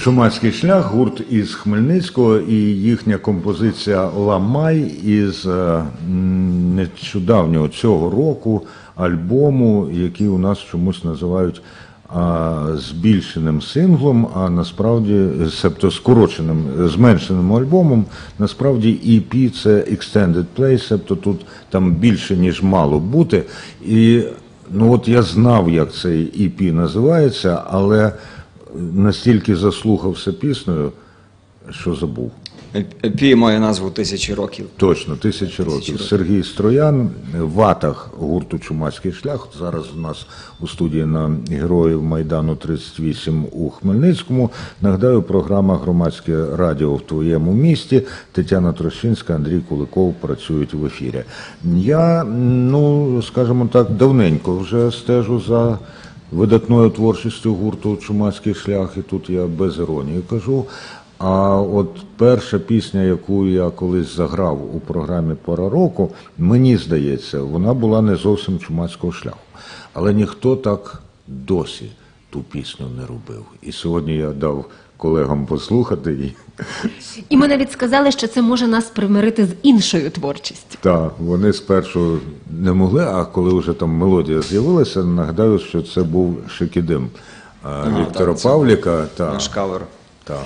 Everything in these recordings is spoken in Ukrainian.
Чумацький шлях, гурт із Хмельницького, і їхня композиція «Ламай» із нещодавнього цього року альбому, який у нас чомусь називають збільшеним синглом, а насправді, себто скороченим, зменшеним альбомом, насправді EP – це Extended Play, себто тут там більше, ніж мало бути. І ну от я знав, як цей EP називається, але настільки заслухався піснею, що забув. EP має назву «1000 років». Точно, 1000 років. Сергій Строян, ватаг гурту «Чумацький шлях». Зараз у нас у студії на Героїв Майдану 38 у Хмельницькому. Нагадаю, програма «Громадське радіо в твоєму місті». Тетяна Трощинська, Андрій Куликов працюють в ефірі. Я, ну, скажімо так, давненько вже стежу за видатною творчістю гурту «Чумацький шлях», і тут я без іронії кажу. А от перша пісня, яку я колись заграв у програмі «Пора року», мені здається, вона була не зовсім «Чумацького шляху». Але ніхто так досі ту пісню не робив. І сьогодні я дав колегам послухати. І ми навіть сказали, що це може нас примирити з іншою творчістю. Так, вони спершу не могли, а коли вже там мелодія з'явилася, нагадаю, що це був «Шикідим» Віктора Павліка. Наш кавер. Так.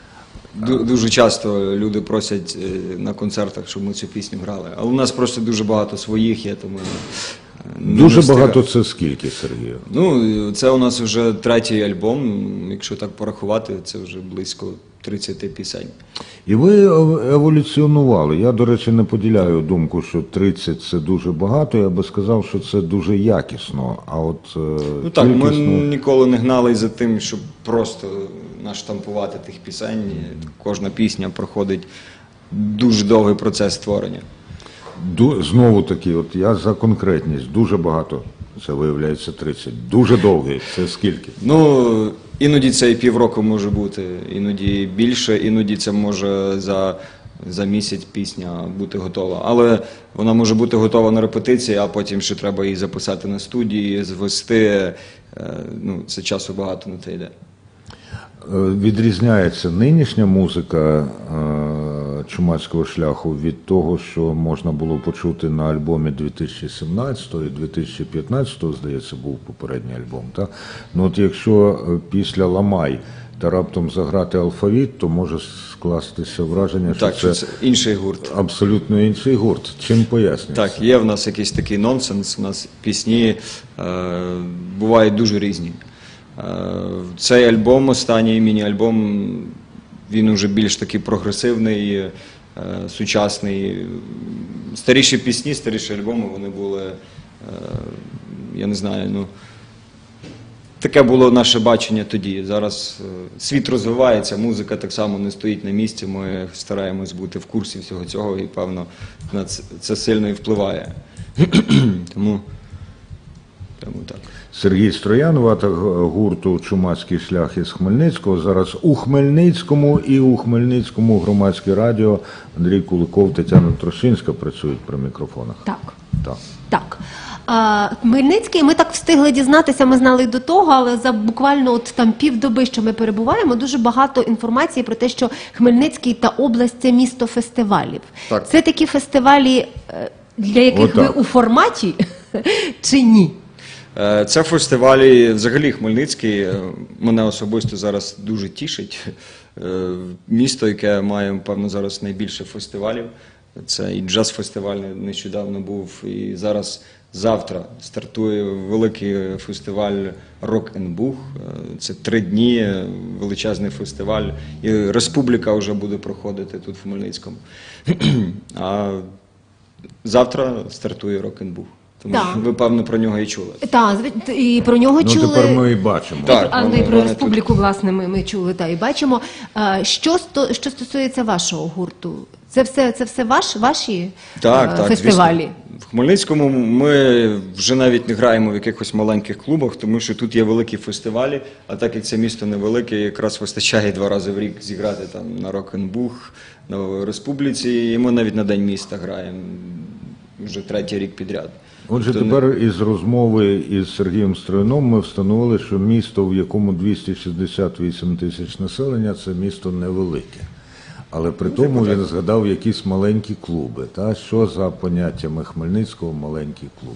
Дуже часто люди просять на концертах, щоб ми цю пісню грали. Але у нас просто дуже багато своїх є, тому... Дуже багато це скільки, Сергію? Ну, це у нас вже 3-й альбом, якщо так порахувати, це вже близько 30 пісень. І ви еволюціонували. Я, до речі, не поділяю думку, що 30 – це дуже багато. Я би сказав, що це дуже якісно. А от ну так, ми ніколи не гнали за тим, щоб просто наштампувати тих пісень. Кожна пісня проходить дуже довгий процес створення. Знову таки, от я за конкретність. Дуже багато. Це виявляється 30. Дуже довгий. Це скільки? Ну, іноді це і півроку може бути, іноді більше, іноді це може за місяць пісня бути готова. Але вона може бути готова на репетиції, а потім ще треба її записати на студії, звести. Ну, це часу багато на те йде. Відрізняється нинішня музика «Чумацького шляху» від того, що можна було почути на альбомі 2017 і 2015, здається, був попередній альбом. Так? Ну от якщо після «Ламай» та раптом заграти «Алфавіт», то може скластися враження, що це інший гурт. Абсолютно інший гурт. Чим пояснюється? Так, є в нас якийсь такий нонсенс, у нас пісні бувають дуже різні. Цей альбом, останній міні-альбом, він уже більш такий прогресивний, сучасний. Старіші пісні, старіші альбоми, вони були, я не знаю, ну, таке було наше бачення тоді. Зараз світ розвивається, музика так само не стоїть на місці, ми стараємось бути в курсі всього цього і, певно, на це сильно і впливає. Тому так. Сергій Строян, ватаг гурту «Чумацький шлях» із Хмельницького. Зараз у Хмельницькому і у Хмельницькому громадське радіо. Андрій Куликов, Тетяна Трощинська працюють при мікрофонах. Так. Хмельницький, ми так встигли дізнатися, ми знали й до того, але за буквально от там півдоби, що ми перебуваємо, дуже багато інформації про те, що Хмельницький та область – це місто фестивалів. Так. Це такі фестивалі, для яких ви у форматі чи ні? Це фестивалі, взагалі Хмельницький, мене особисто зараз дуже тішить. Місто, яке має, певно, зараз найбільше фестивалів. Це і джаз-фестиваль нещодавно був, і завтра стартує великий фестиваль «Рок-н-Бух». Це 3 дні, величезний фестиваль, і Республіка вже буде проходити тут в Хмельницькому. А завтра стартує «Рок-н-Бух». Тому що ви, певно, про нього і чули. Так, і про нього чули. Ну, тепер ми і бачимо. Так, але і про Республіку, власне, ми чули, та і бачимо. Що стосується вашого гурту? Це все ваші фестивалі? Звісно. В Хмельницькому ми вже навіть не граємо в якихось маленьких клубах, тому що тут є великі фестивалі, а так як це місто невелике, якраз вистачає 2 рази в рік зіграти там на «Рок-н-Бух», на Республіці, і ми навіть на День міста граємо вже 3-й рік підряд. Отже, тепер із розмови із Сергієм Строяном ми встановили, що місто, в якому 268 тисяч населення, це місто невелике. Але при тому він згадав якісь маленькі клуби. Та? Що за поняттями Хмельницького маленький клуб?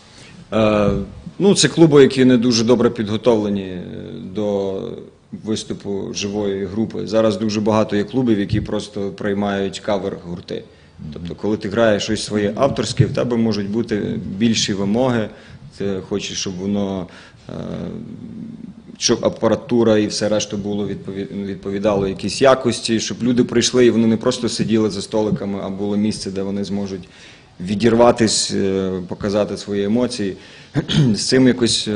Це клуби, які не дуже добре підготовлені до виступу живої групи. Зараз дуже багато є клубів, які просто приймають кавер-гурти. Тобто, коли ти граєш щось своє авторське, в тебе можуть бути більші вимоги, ти хочеш, щоб апаратура і все решта було відповідало якійсь якості, щоб люди прийшли і вони не просто сиділи за столиками, а було місце, де вони зможуть відірватись, показати свої емоції. З цим якось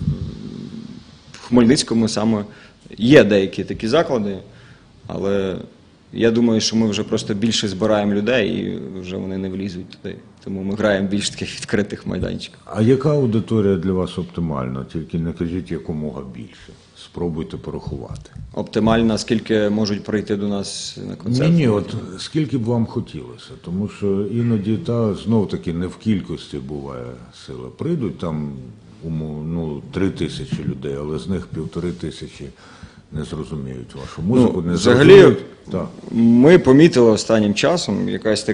в Хмельницькому саме є деякі такі заклади, але я думаю, що ми вже просто більше збираємо людей і вже вони не влізуть туди. Тому ми граємо більш таких відкритих майданчиків. А яка аудиторія для вас оптимальна? Тільки не кажіть якомога більше. Спробуйте порахувати. Оптимальна, скільки можуть прийти до нас на концерт? Ні, от скільки б вам хотілося, тому що іноді знов-таки не в кількості буває сила. Прийдуть там 3 тисячі людей, але з них 1500 не зрозуміють вашу музику, не взагалі, так. Ми помітили останнім часом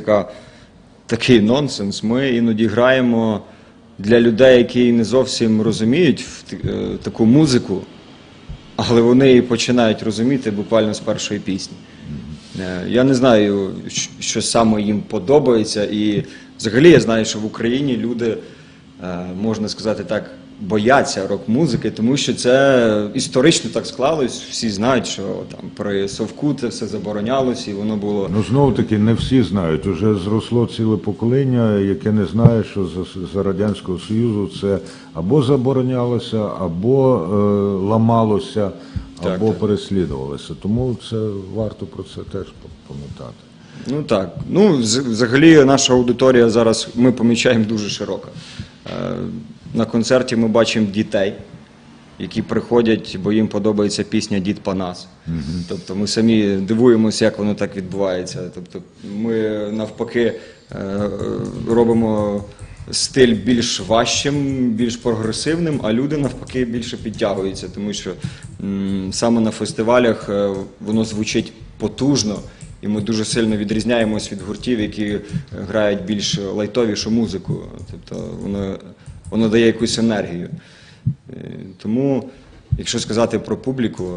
такий нонсенс. Ми іноді граємо для людей, які не зовсім розуміють таку музику, але вони її починають розуміти буквально з першої пісні. Я не знаю, що саме їм подобається, і взагалі я знаю, що в Україні люди, можна сказати так, бояться рок-музики, тому що це історично так склалось, всі знають, що там при Совку це все заборонялось і воно було... Знову-таки не всі знають, уже зросло ціле покоління, яке не знає, що за Радянського Союзу це або заборонялося, або ламалося, або переслідувалося. Тому це варто про це теж пам'ятати. Взагалі наша аудиторія зараз, ми помічаємо, дуже широка. На концерті ми бачимо дітей, які приходять, бо їм подобається пісня «Дід Панас». Тобто ми самі дивуємося, як воно так відбувається. Тобто ми навпаки робимо стиль більш важчим, більш прогресивним, а люди навпаки більше підтягуються, тому що саме на фестивалях воно звучить потужно, і ми дуже сильно відрізняємось від гуртів, які грають більш лайтовішу музику. Тобто воно дає якусь енергію. Тому, якщо сказати про публіку,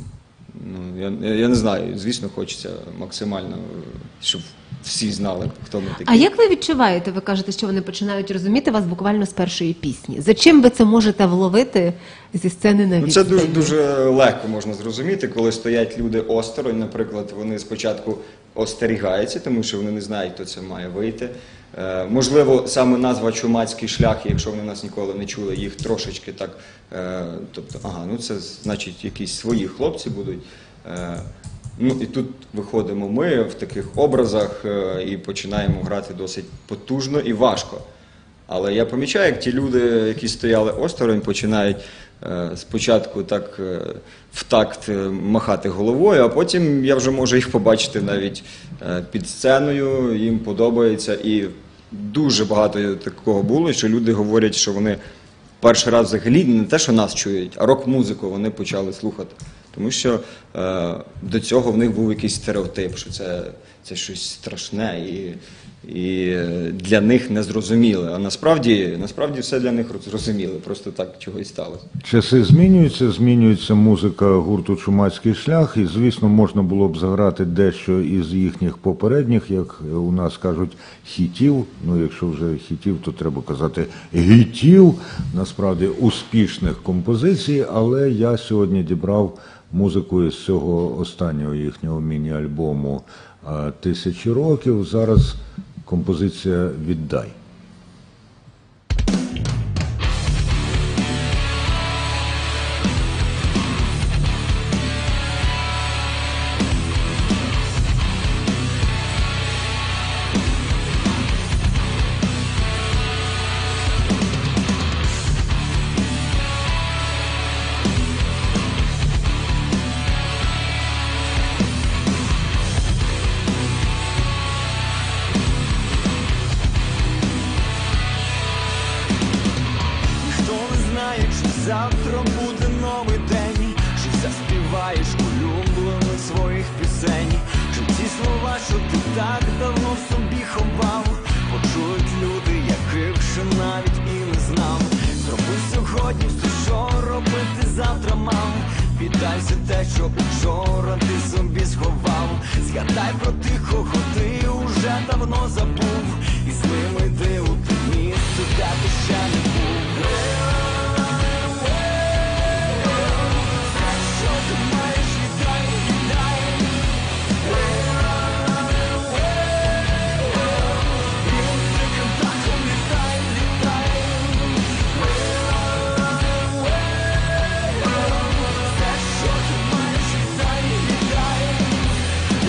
я не знаю, звісно, хочеться максимально, щоб всі знали, хто ми такі. А як ви відчуваєте, ви кажете, що вони починають розуміти вас буквально з першої пісні? За чим ви це можете вловити зі сцени на відстані? Це дуже легко можна зрозуміти, коли стоять люди осторонь, наприклад, вони спочатку остерігаються, тому що вони не знають, хто це має вийти. Можливо, саме назва «Чумацький шлях», якщо вони нас ніколи не чули, їх трошечки так, тобто, це значить якісь свої хлопці будуть. І тут виходимо ми в таких образах і починаємо грати досить потужно і важко. Але я помічаю, як ті люди, які стояли осторонь, починають спочатку так в такт махати головою, а потім я вже можу їх побачити навіть під сценою, їм подобається. І дуже багато такого було, що люди говорять, що вони перший раз взагалі не те, що нас чують, а рок-музику вони почали слухати. Тому що до цього в них був якийсь стереотип, що це щось страшне і для них незрозуміле. А насправді все для них зрозуміле, просто так чогось сталося. Часи змінюється музика гурту «Чумацький шлях», і, звісно, можна було б заграти дещо із їхніх попередніх, як у нас кажуть, хітів. Якщо вже хітів, то треба казати гітів, насправді успішних композицій, але я сьогодні дібрав музику із цього останнього їхнього міні-альбому «1000 років». Зараз композиція «Віддай». так давно в собі ховав. Почують люди, яких ще навіть і не знав. Зроби сьогодні все, що робити завтра мав. Віддайся те, що учора ти собі сховав. Згадай про тих, кого ти уже давно забув. І з ними йди у те місце, де ти ще не був. Все, що ти маєш, віддай, віддай. І музикам таком літай, літай. Все, що ти маєш, віддай, віддай. І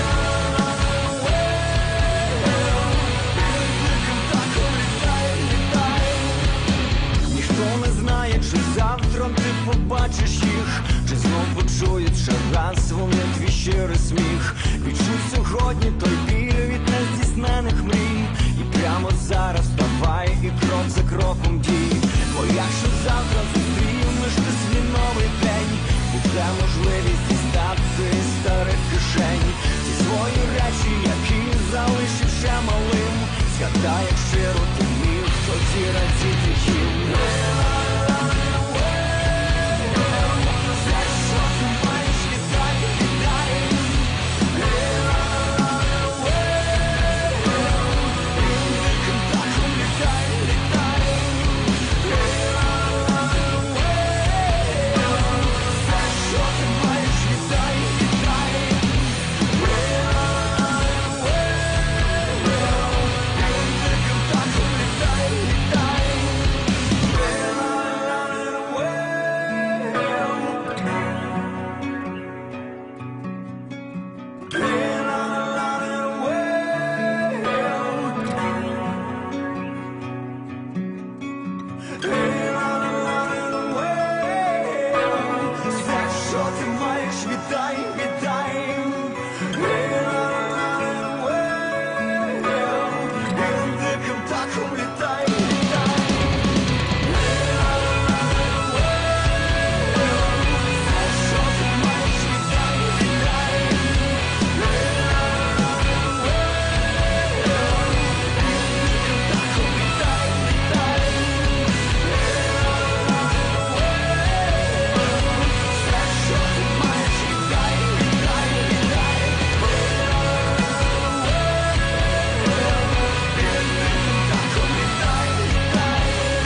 музикам таком літай, літай. Ніхто не знає, чи завтра ти побачиш їх, чи знов почують ще раз вони твій щирий сміх. Відчуй сьогодні той біль від нездійснених мрій. І прямо зараз вставай і крок за кроком дій. Бо якщо завтра зустрінеш ти свій новий день, буде можливість дістати із старих кишень ті свої речі, які залишив ще малим. Згадай, як щиро ти міг тоді радіти їм. Все, що ти маєш, віддай, віддай. І музикам таком літай, літай. Все, що ти маєш, віддай, віддай. І музикам таком літай, літай. Все, що ти маєш, віддай, віддай. І музикам таком літай, літай. Все, що ти маєш, віддай, віддай. І музикам таком літай, літай. Все, що ти маєш, віддай, віддай, віддай. І музикам таком літай, літай.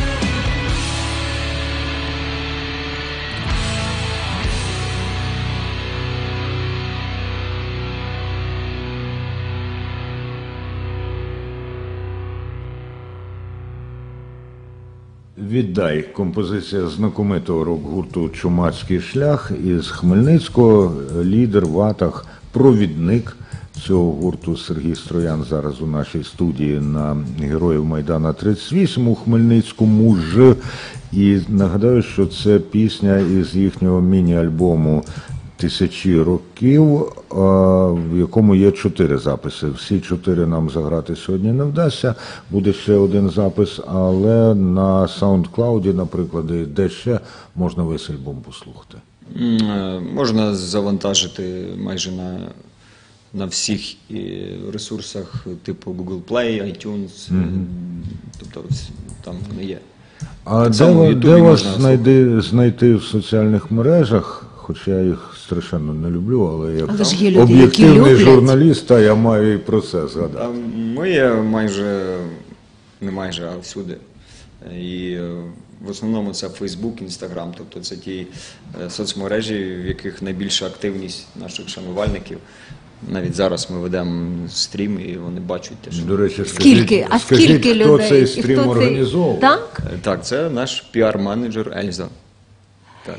Віддай. Композиція знакомитого рок-гурту «Чумацький шлях» із Хмельницького. Лідер, ватаг, провідник цього гурту Сергій Строян зараз у нашій студії на Героїв Майдана 38 у Хмельницькому ж. І нагадаю, що це пісня із їхнього міні-альбому «Тисячі років», в якому є 4 записи. Всі 4 нам заграти сьогодні не вдасться. Буде ще один запис, але на SoundCloud, наприклад, де ще можна весь альбом послухати. Можна завантажити майже на всіх ресурсах, типу Google Play, iTunes, тобто там вони є. А Так само в де Ютубі вас можна знайти в соціальних мережах? Хоча я їх страшенно не люблю, але як Але ж є люди, які об'єктивний люблять. журналіст, я маю і про це згадати. Там ми є майже, не майже, а всюди. І в основному це Facebook, Instagram, тобто це ті соцмережі, в яких найбільша активність наших шанувальників. Навіть зараз ми ведемо стрім, і вони бачать те, що... До речі, Скільки? А скажіть, скільки хто людей? цей І стрім хто організовував? Так? Так, це наш піар-менеджер Ельза. Так.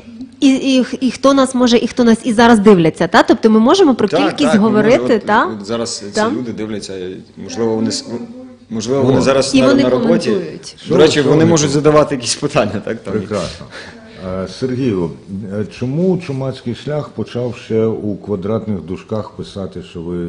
І хто нас може, і хто нас і зараз дивляться, та? Тобто ми можемо про кількість говорити, от, та? от зараз Та? ці люди дивляться, можливо, вони зараз І на вони роботі. коментують. До речі, Що вони вони можуть задавати якісь питання, так? Там. Прекрасно. Сергію, чому «Чумацький шлях» почав ще у квадратних дужках писати, що ви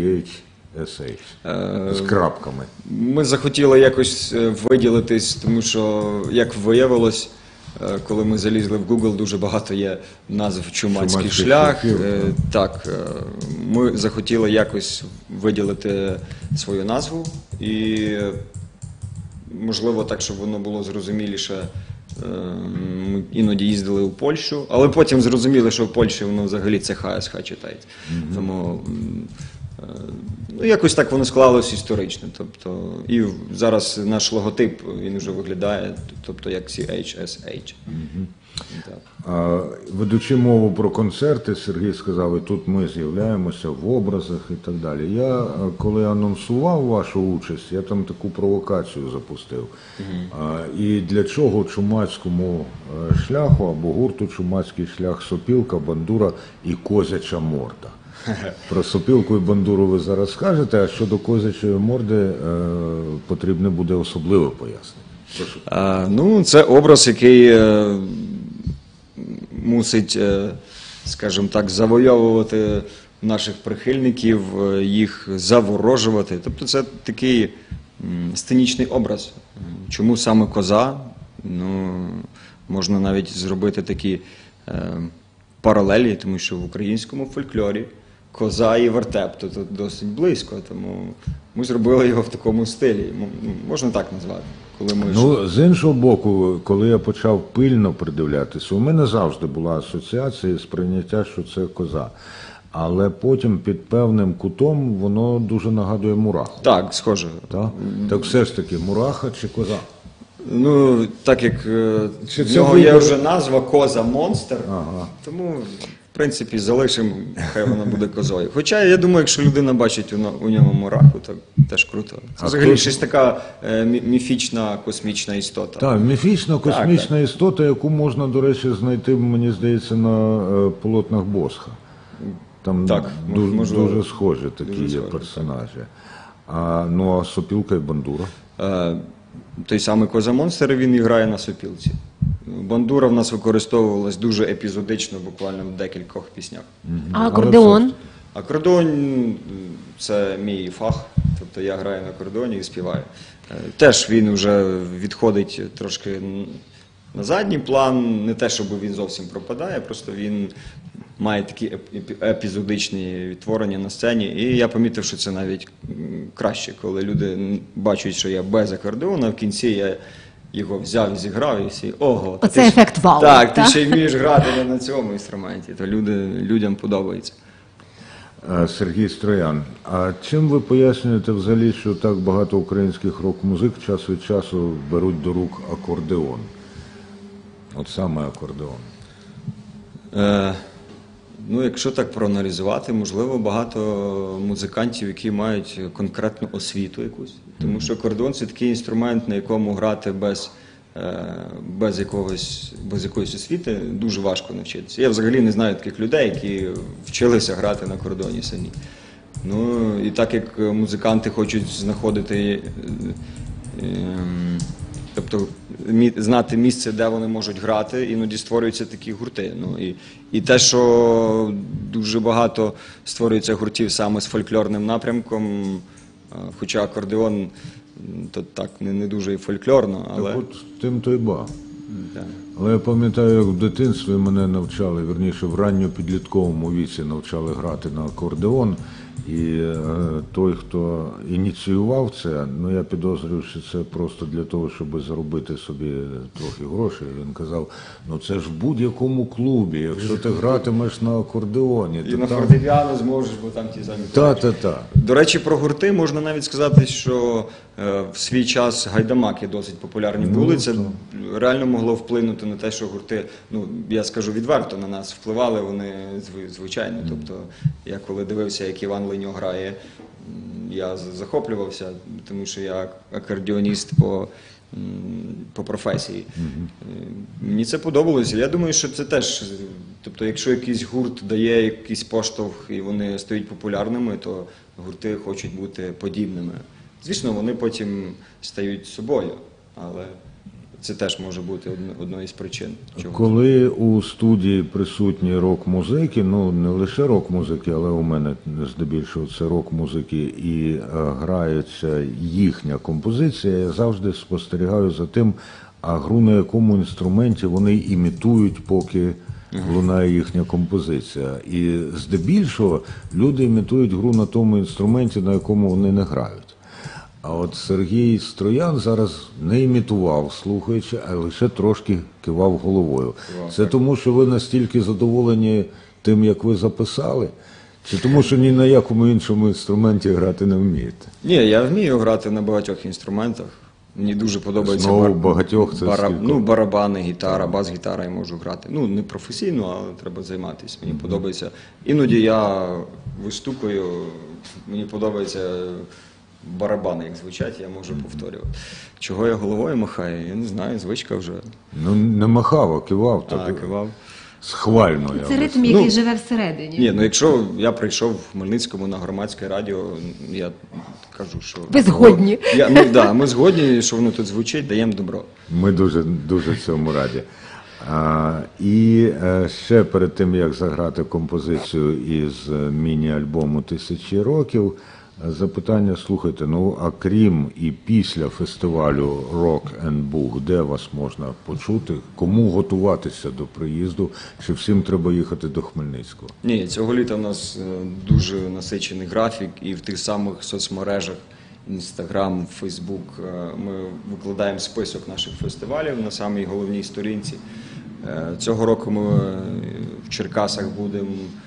CHSH з крапками? Ми захотіли якось виділитись, тому що, як виявилось, коли ми залізли в Google, дуже багато є назв «Чумацький «Чумацький шлях». шлях», Так, ми захотіли якось виділити свою назву і, можливо, так, щоб воно було зрозуміліше. Ми іноді їздили у Польщу, але потім зрозуміли, що в Польщі воно взагалі це ХСХ читається. Тому ну, якось так воно склалось історично. Тобто, і зараз наш логотип, він вже виглядає, тобто як CHSH. Так. Ведучи мову про концерти, Сергій сказав, і тут ми з'являємося в образах і так далі. Я, коли анонсував вашу участь, я там таку провокацію запустив. І для чого чумацькому шляху або гурту «Чумацький шлях» сопілка, бандура і козяча морда? Про сопілку і бандуру ви зараз скажете, а щодо козячої морди потрібне буде особливе пояснення. Ну, це образ, який мусить, скажімо так, завойовувати наших прихильників, їх заворожувати. Тобто це такий сценічний образ. Чому саме коза? Ну, можна навіть зробити такі паралелі, тому що в українському фольклорі коза і вертеп то тут досить близько, тому ми зробили його в такому стилі. Можна так назвати. Коли ми Ну, з іншого боку, коли я почав пильно придивлятися, у мене завжди була асоціація сприйняття, що це коза. Але потім під певним кутом воно дуже нагадує мураху. Так, схоже. Так? Так все ж таки, мураха чи коза? Ну, так як Чи в це нього є вибір? вже назва «Коза Монстр», Ага. тому, в принципі, залишимо, хай вона буде козою. Хоча, я думаю, якщо людина бачить у ньому мураху, то теж круто. Це А взагалі хто- щось така міфічна космічна істота. Так, міфічна космічна Так. істота, яку можна, до речі, знайти, мені здається, на полотнах Босха. Там Так, дуже, можливо. дуже схожі такі Дуже є схожі, персонажі. Ну, а сопілка і бандура? Той самий «Коза Монстр», він і грає на сопілці. Бандура в нас використовувалась дуже епізодично, буквально в декількох піснях. А акордеон? Акордеон – це мій фах, тобто я граю на акордеоні і співаю. Теж він вже відходить трошки на задній план, не те, щоб він зовсім пропадає, просто він має такі епізодичні відтворення на сцені. І я помітив, що це навіть краще, коли люди бачать, що я без акордеона, а в кінці я його взяв і зіграв, і всі, ого. Оце ефект вау. Так, ти ще й вмієш грати на цьому інструменті, то людям подобається. Сергій Строян, а чим ви пояснюєте взагалі, що так багато українських рок-музик час від часу беруть до рук акордеон? От саме акордеон. Ну, якщо так проаналізувати, можливо, багато музикантів, які мають конкретну освіту якусь. Тому що акордеон – це такий інструмент, на якому грати без якоїсь освіти дуже важко навчитися. Я взагалі не знаю таких людей, які вчилися грати на акордеоні самі. Ну, і так як музиканти хочуть знаходити, тобто знати місце, де вони можуть грати, іноді створюються такі гурти. Ну, і те, що дуже багато створюється гуртів саме з фольклорним напрямком, хоча акордеон то так не дуже і фольклорно, але... Так от тим то й ба. Да. Але я пам'ятаю, як в дитинстві мене навчали, вірніше, в ранньопідлітковому віці навчали грати на акордеон. І той, хто ініціював це, ну я підозрюю, що це просто для того, щоб заробити собі трохи грошей. Він казав, ну це ж в будь-якому клубі, якщо ти гратимеш на акордеоні. І то на там... фортепіано зможеш, бо там ті самі... Та. До речі, про гурти можна навіть сказати, що в свій час гайдамаки досить популярні були. Це реально могло вплинути на те, що гурти, ну я скажу відверто, на нас впливали вони звичайно. Тобто я коли дивився, як Іван Леньо грає, я захоплювався, тому що я акордеоніст по професії. Мені це подобалося. Я думаю, що це теж, тобто якщо якийсь гурт дає якийсь поштовх і вони стають популярними, то гурти хочуть бути подібними. Звісно, вони потім стають собою, але це теж може бути одною із причин. Чого. Коли у студії присутні рок-музики, ну не лише рок-музики, але у мене здебільшого це рок-музики, і грається їхня композиція, я завжди спостерігаю за тим, а гру на якому інструменті вони імітують, поки лунає їхня композиція. І здебільшого люди імітують гру на тому інструменті, на якому вони не грають. А от Сергій Строян зараз не імітував, слухаючи, а лише трошки кивав головою. Це тому, що ви настільки задоволені тим, як ви записали? Чи тому, що ні на якому іншому інструменті грати не вмієте? Ні, я вмію грати на багатьох інструментах. Мені дуже подобається Знову багатьох це скільки? ну, барабани, гітара, бас-гітара я можу грати. Ну, не професійно, але треба займатися. Мені подобається. Іноді я виступаю, мені подобається барабани, як звучать, я можу повторювати. Чого я головою махаю, я не знаю, звичка вже. Ну, не махав, а кивав. Так, Кивав. схвально. Це я ритм, який живе всередині. Ні, ну якщо я прийшов в Хмельницькому на громадське радіо, я кажу, що... Ви згодні. Ми згодні, що воно тут звучить, даємо добро. Ми дуже цьому раді. І ще перед тим, як заграти композицію із міні-альбому «Тисячі років», запитання, слухайте, ну а крім і після фестивалю Rock and Book, де вас можна почути? Кому готуватися до приїзду? Чи всім треба їхати до Хмельницького? Ні, цього літа в нас дуже насичений графік, і в тих самих соцмережах, Інстаграм, Фейсбук, ми викладаємо список наших фестивалів на самій головній сторінці. Цього року ми в Черкасах будемо,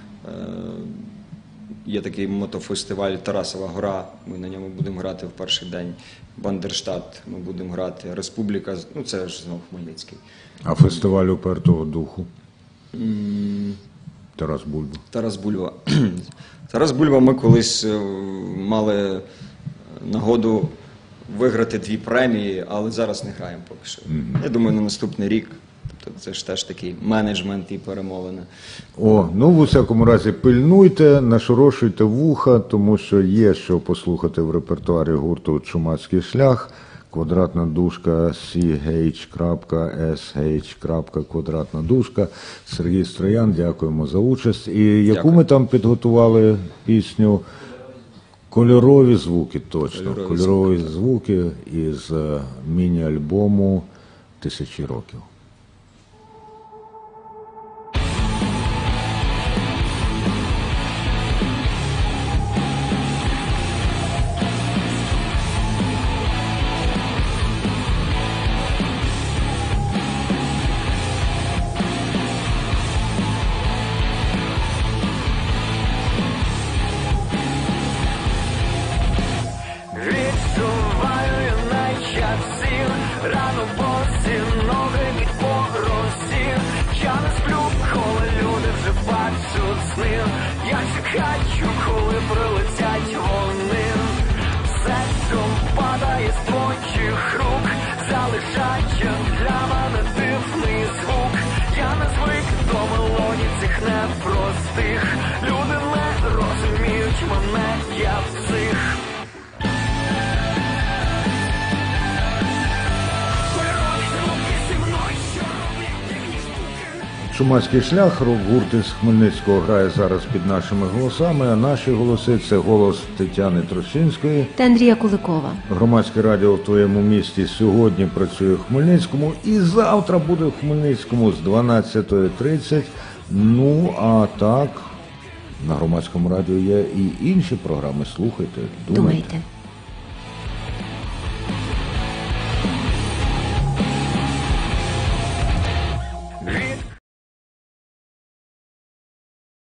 є такий мотофестиваль «Тарасова гора», ми на ньому будемо грати в перший день. Бандерштат ми будемо грати, Республіка, ну це ж знову Хмельницький. А фестиваль «Упертого духу»? Тарас Бульба. Тарас Бульба. Тарас Бульба, ми колись мали нагоду виграти 2 премії, але зараз не граємо поки що. Я думаю, на наступний рік. Тобто це ж теж такий менеджмент і перемовини. Ну в усякому разі пильнуйте, нашорошуйте вуха, тому що є що послухати в репертуарі гурту «Чумацький шлях». Квадратна дужка ch.sh. Квадратна дужка. Сергій Строян, дякуємо за участь. І яку ми там підготували пісню? Кольорові звуки, точно. Кольорові звуки із міні-альбому «Тисячі років». Відчуваю я найчасів, рано босі, ноги від поросів. Я не сплю, коли люди вже бачать сни. Я чекаю, коли прилетять вони. Все, що падає з твоїх рук, залишає для мене дивний звук. Я не звик до мелодій цих непростих. Люди не розуміють мене, я псих. «Чумацький шлях», рок-гурт із Хмельницького грає зараз під нашими голосами, а наші голоси – це голос Тетяни Трощинської. Та Андрія Куликова. Громадське радіо в твоєму місті сьогодні працює в Хмельницькому і завтра буде в Хмельницькому з 12:30. Ну, а так, на Громадському радіо є і інші програми. Слухайте, думайте.